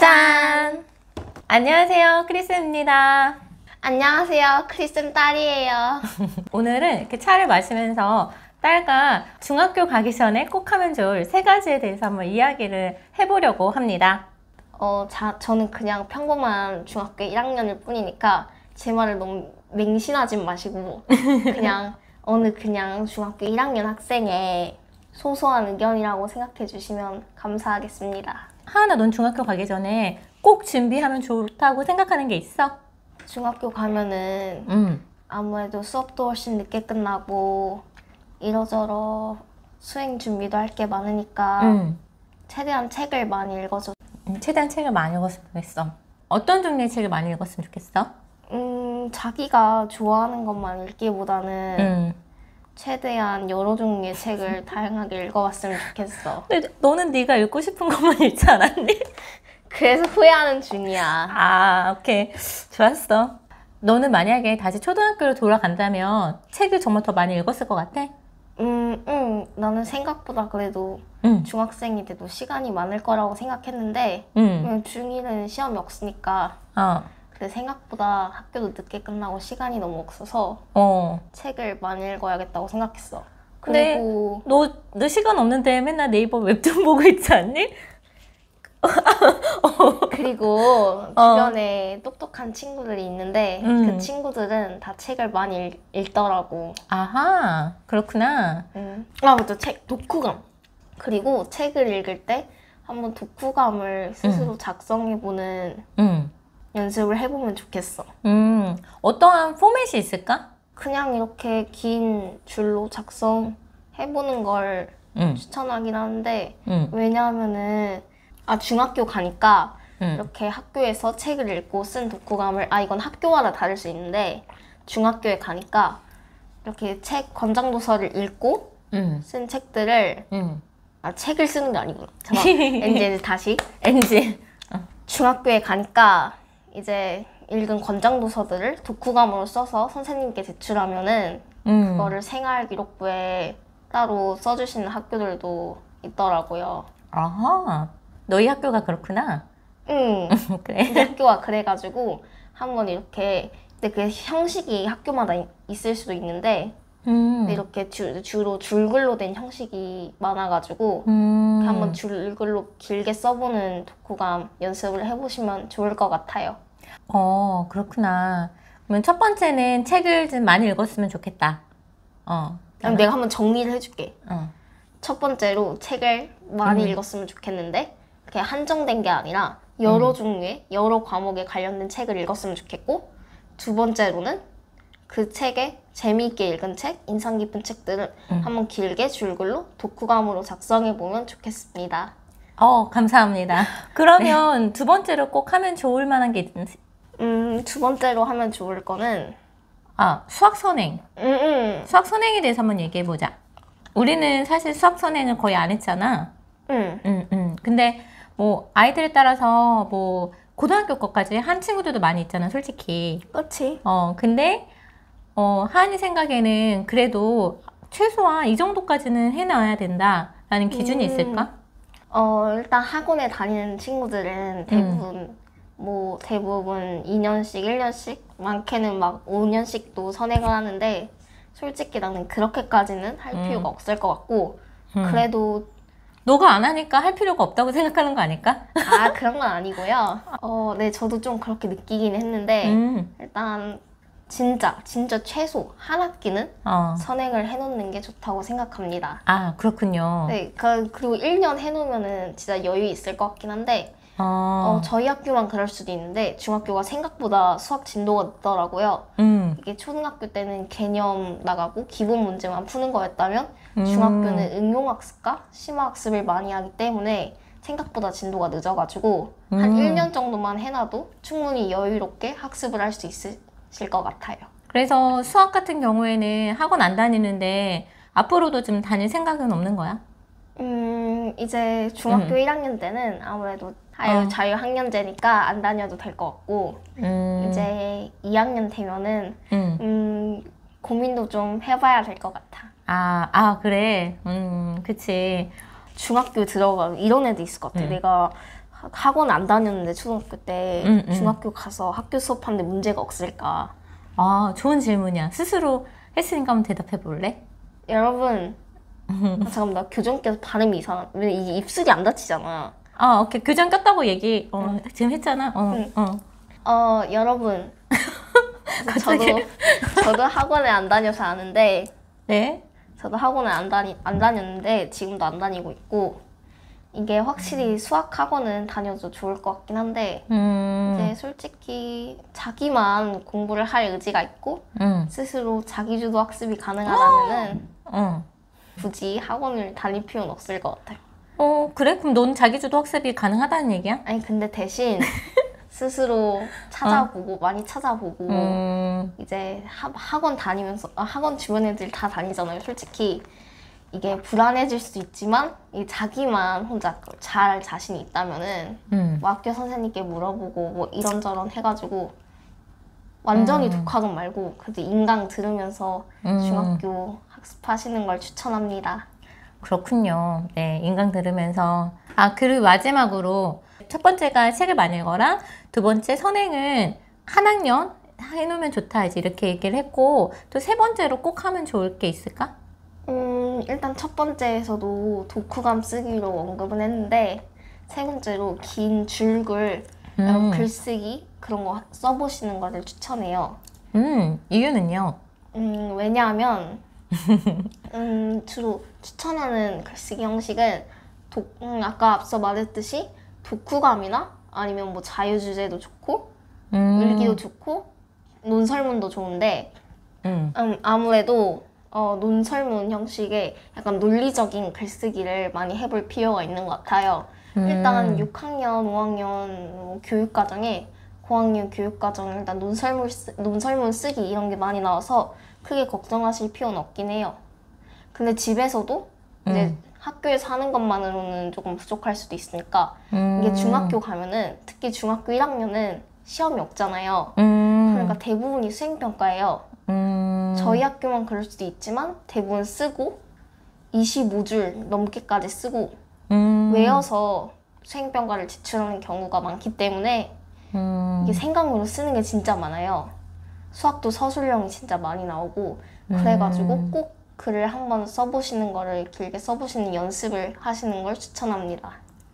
짠! 안녕하세요, 크리스입니다. 안녕하세요, 크리스 딸이에요. 오늘은 이렇게 차를 마시면서 딸과 중학교 가기 전에 꼭 하면 좋을 3가지에 대해서 한번 이야기를 해보려고 합니다. 저는 그냥 평범한 중학교 1학년일 뿐이니까 제 말을 너무 맹신하지 마시고 그냥 그냥 중학교 1학년 학생의 소소한 의견이라고 생각해 주시면 감사하겠습니다. 하은아, 넌 중학교 가기 전에 꼭 준비하면 좋다고 생각하는 게 있어? 중학교 가면은 아무래도 수업도 훨씬 늦게 끝나고 이러저러 수행 준비도 할 게 많으니까 최대한 책을 많이 읽어줘. 최대한 책을 많이 읽었으면 좋겠어. 어떤 종류의 책을 많이 읽었으면 좋겠어? 자기가 좋아하는 것만 읽기보다는 최대한 여러 종류의 책을 다양하게 읽어봤으면 좋겠어. 근데 너는 네가 읽고 싶은 것만 읽지 않았니? 그래서 후회하는 중이야. 아, 오케이. 좋았어. 너는 만약에 다시 초등학교로 돌아간다면 책을 정말 더 많이 읽었을 것 같아? 나는 생각보다 그래도 중학생이 돼도 시간이 많을 거라고 생각했는데 중1은 시험이 없으니까 근데 생각보다 학교도 늦게 끝나고 시간이 너무 없어서 책을 많이 읽어야겠다고 생각했어. 근데 그리고 너 시간 없는데 맨날 네이버 웹툰 보고 있지 않니? 그리고 주변에 똑똑한 친구들이 있는데 그 친구들은 다 책을 많이 읽더라고. 아하, 그렇구나. 아 맞다, 독후감. 그리고 책을 읽을 때 한번 독후감을 스스로 작성해보는 연습을 해보면 좋겠어. 어떠한 포맷이 있을까? 그냥 이렇게 긴 줄로 작성해보는 걸 추천하긴 하는데 왜냐하면은 중학교 가니까 이렇게 학교에서 책을 읽고 쓴 독후감을 이건 학교마다 다를 수 있는데 중학교에 가니까 이렇게 책 권장도서를 읽고 쓴 책들을 책을 쓰는 게 아니구나. NG 다시 NG 중학교에 가니까 이제 읽은 권장도서들을 독후감으로 써서 선생님께 제출하면은 그거를 생활기록부에 따로 써주시는 학교들도 있더라고요. 아하, 너희 학교가 그렇구나. 그래. 우리 학교가 그래가지고 한번 이렇게 근데 그 형식이 학교마다 있을 수도 있는데 근데 이렇게 주로 줄글로 된 형식이 많아가지고 한번 줄글로 길게 써보는 독후감 연습을 해보시면 좋을 것 같아요. 그렇구나. 그러면 첫 번째는 책을 좀 많이 읽었으면 좋겠다. 그럼 내가 한번 정리를 해줄게. 첫 번째로 책을 많이 읽었으면 좋겠는데 그게 한정된 게 아니라 여러 종류의 여러 과목에 관련된 책을 읽었으면 좋겠고, 두 번째로는 그 책에 재미있게 읽은 책, 인상 깊은 책들을 한번 길게 줄글로 독후감으로 작성해보면 좋겠습니다. 감사합니다. 그러면 두 번째로 꼭 하면 좋을 만한 게 있는지? 두 번째로 하면 좋을 거는 수학 선행. 수학 선행에 대해서 한번 얘기해보자. 우리는 사실 수학 선행을 거의 안 했잖아. 근데 뭐 아이들에 따라서 뭐 고등학교 것까지 한 친구들도 많이 있잖아, 솔직히. 그렇지. 근데 하은이 생각에는 그래도 최소한 이 정도까지는 해놔야 된다라는 기준이 있을까? 일단 학원에 다니는 친구들은 대부분 2년씩, 1년씩, 많게는 막 5년씩도 선행을 하는데 솔직히 나는 그렇게까지는 할 필요가 없을 것 같고 그래도 너가 안 하니까 할 필요가 없다고 생각하는 거 아닐까? 그런 건 아니고요. 네, 저도 좀 그렇게 느끼긴 했는데 일단 진짜 최소 한 학기는 선행을 해놓는 게 좋다고 생각합니다. 그렇군요. 네, 그리고 1년 해놓으면은 진짜 여유 있을 것 같긴 한데 저희 학교만 그럴 수도 있는데 중학교가 생각보다 수학 진도가 늦더라고요. 이게 초등학교 때는 개념 나가고 기본 문제만 푸는 거였다면 중학교는 응용학습과 심화학습을 많이 하기 때문에 생각보다 진도가 늦어가지고 한 1년 정도만 해놔도 충분히 여유롭게 학습을 할 수 있을 것 같아요. 그래서 수학 같은 경우에는 학원 안 다니는데 앞으로도 좀 다닐 생각은 없는 거야? 이제 중학교 1학년 때는 아무래도 자유학년제니까 안 다녀도 될 것 같고 이제 2학년 되면은 고민도 좀 해봐야 될 것 같아. 그래. 그치. 중학교 들어가면 이런 애도 있을 것 같아. 내가 학원 안 다녔는데 초등학교 때 중학교 가서 학교 수업하는데 문제가 없을까? 아, 좋은 질문이야. 스스로 했으니까 한번 대답해 볼래? 여러분, 잠깐만, 나 교정 껴서 발음이 이상한. 왜 이게 입술이 안 다치잖아. 오케이. 교정 꼈다고 얘기 지금 했잖아. 여러분. 저도 학원에 안 다녀서 아는데. 네? 저도 학원에 안 다녔는데 지금도 안 다니고 있고. 이게 확실히 수학 학원은 다녀도 좋을 것 같긴 한데 이제 솔직히 자기만 공부를 할 의지가 있고 스스로 자기주도 학습이 가능하다면은 굳이 학원을 다닐 필요는 없을 것 같아요. 그래? 그럼 넌 자기주도 학습이 가능하다는 얘기야? 아니 근데 대신 스스로 찾아보고 많이 찾아보고 이제 학원 다니면서 학원 주변 애들 다 다니잖아요. 솔직히 이게 불안해질 수 있지만 자기만 혼자 잘할 자신이 있다면은 뭐 학교 선생님께 물어보고 뭐 이런저런 해가지고 완전히 독학은 말고 그래도 인강 들으면서 중학교 학습하시는 걸 추천합니다. 그렇군요. 네, 인강 들으면서. 그리고 마지막으로 첫 번째가 책을 많이 읽어라. 두 번째 선행은 한 학년 해놓으면 좋다. 이제 이렇게 얘기를 했고 또 세 번째로 꼭 하면 좋을 게 있을까? 일단 첫 번째에서도 독후감 쓰기로 언급은 했는데 세 번째로 긴 줄글, 글쓰기 그런 거 써보시는 거를 추천해요. 이유는요? 왜냐하면 주로 추천하는 글쓰기 형식은 아까 앞서 말했듯이 독후감이나 아니면 뭐 자유주제도 좋고 일기도 좋고 논설문도 좋은데 아무래도 논설문 형식의 약간 논리적인 글쓰기를 많이 해볼 필요가 있는 것 같아요. 일단 6학년, 5학년 교육과정에 고학년 교육과정에 일단 논설문 쓰기 이런 게 많이 나와서 크게 걱정하실 필요는 없긴 해요. 근데 집에서도 이제 학교에서 하는 것만으로는 조금 부족할 수도 있으니까 이게 중학교 가면은 특히 중학교 1학년은 시험이 없잖아요. 그러니까 대부분이 수행평가예요. 저희 학교만 그럴 수도 있지만 대부분 쓰고 25줄 넘게까지 쓰고 외워서 수행평가를 제출하는 경우가 많기 때문에 이게 생강으로 쓰는 게 진짜 많아요. 수학도 서술형이 진짜 많이 나오고 그래가지고 꼭 글을 한번 써보시는 거를 길게 써보시는 연습을 하시는 걸 추천합니다.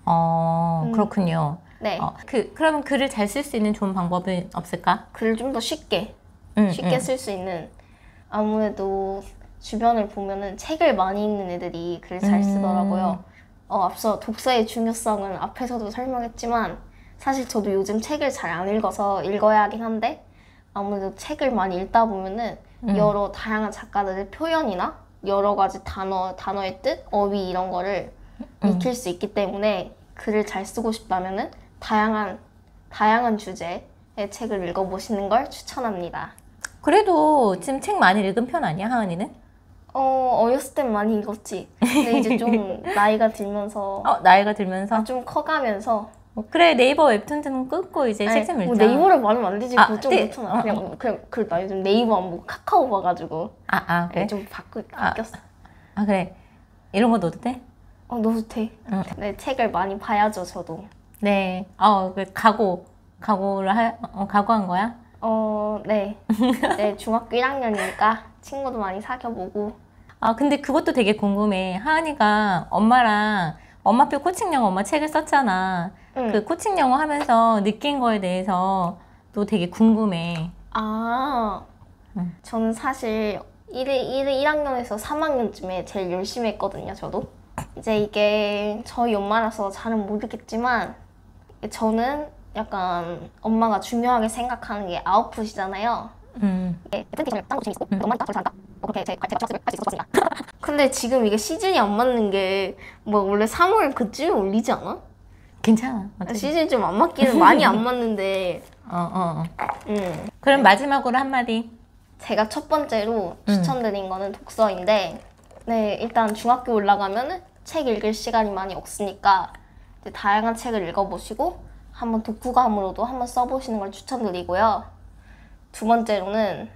그렇군요. 네. 그러면 글을 잘 쓸 수 있는 좋은 방법은 없을까? 글을 좀 더 쉽게 쓸 수 있는 아무래도 주변을 보면은 책을 많이 읽는 애들이 글을 잘 쓰더라고요. 앞서 독서의 중요성은 앞에서도 설명했지만 사실 저도 요즘 책을 잘 안 읽어서 읽어야 하긴 한데 아무래도 책을 많이 읽다 보면은 여러 다양한 작가들의 표현이나 여러 가지 단어의 뜻, 어휘 이런 거를 익힐 수 있기 때문에 글을 잘 쓰고 싶다면은 다양한 주제의 책을 읽어보시는 걸 추천합니다. 그래도 지금 책 많이 읽은 편 아니야, 하은이는? 어렸을 땐 많이 읽었지. 근데 이제 좀 나이가 들면서 나이가 들면서? 좀 커가면서 그래, 네이버 웹툰 끊고 이제 책 좀 읽자. 네이버를 말하면 안 되지. 그거 좀 그렇잖아. 그냥 나 요즘 네이버 안 보고 카카오 봐가지고 그래? 좀 바뀌었어. 그래. 이런 거 넣어도 돼? 넣어도 돼. 네, 책을 많이 봐야죠, 저도. 네. 각오를 각오한 거야? 네. 네, 중학교 1학년이니까 친구도 많이 사귀어보고. 근데 그것도 되게 궁금해. 하은이가 엄마표 코칭 영어 엄마 책을 썼잖아. 그 코칭 영어 하면서 느낀 거에 대해서 또 되게 궁금해. 저는 사실 1학년에서 3학년쯤에 제일 열심히 했거든요, 저도. 이제 이게 저희 엄마라서 잘은 모르겠지만 저는 약간 엄마가 중요하게 생각하는 게 아웃풋이잖아요. 근데 지금 이게 시즌이 안 맞는 게 뭐 원래 3월 그쯤에 올리지 않아? 괜찮아. 시즌이 좀 안 맞기는 많이 안 맞는데. 그럼 마지막으로 한마디. 제가 첫 번째로 추천드린 거는 독서인데 네, 일단 중학교 올라가면은 책 읽을 시간이 많이 없으니까 이제 다양한 책을 읽어보시고 한번 독후감으로도 한번 써보시는 걸 추천드리고요. 두 번째로는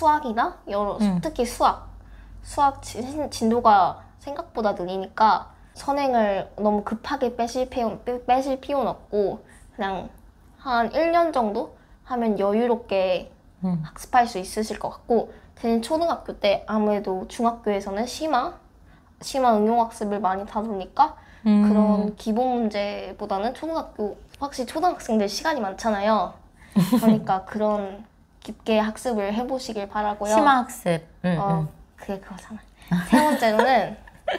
수학이나 특히 수학 진도가 생각보다 느리니까 선행을 너무 급하게 빼실 필요는 없고 그냥 한 1년 정도 하면 여유롭게 학습할 수 있으실 것 같고 대신 초등학교 때 아무래도 중학교에서는 심화 응용학습을 많이 다루니까 그런 기본 문제보다는 확실히 초등학생들 시간이 많잖아요. 그러니까 그런 깊게 학습을 해보시길 바라고요. 심화학습. 그게 그거잖아. 세 번째로는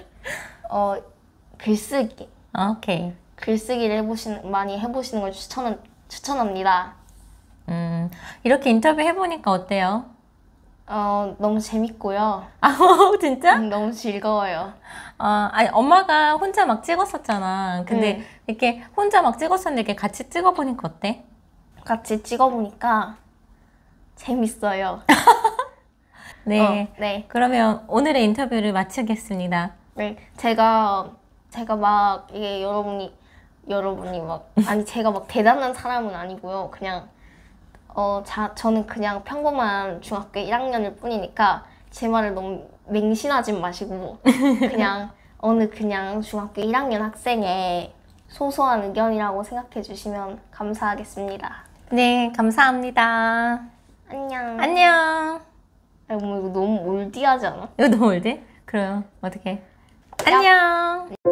글쓰기. 오케이. 글쓰기를 많이 해보시는 걸 추천합니다. 이렇게 인터뷰 해보니까 어때요? 너무 재밌고요. 아, 진짜? 너무 즐거워요. 아니, 엄마가 혼자 막 찍었었잖아. 근데 이렇게 혼자 막 찍었었는데 이렇게 같이 찍어보니까 어때? 같이 찍어보니까 재밌어요. 네. 네. 그러면 오늘의 인터뷰를 마치겠습니다. 네. 제가 막 이게 여러분이 막 아니 제가 막 대단한 사람은 아니고요. 그냥 저는 그냥 평범한 중학교 1학년일 뿐이니까 제 말을 너무 맹신하지 마시고 그냥 그냥 중학교 1학년 학생의 소소한 의견이라고 생각해 주시면 감사하겠습니다. 네, 감사합니다. 안녕. 안녕. 이거 너무 올드하지 않아? 이거 너무 올드? 그래요. 어떡해. 안녕.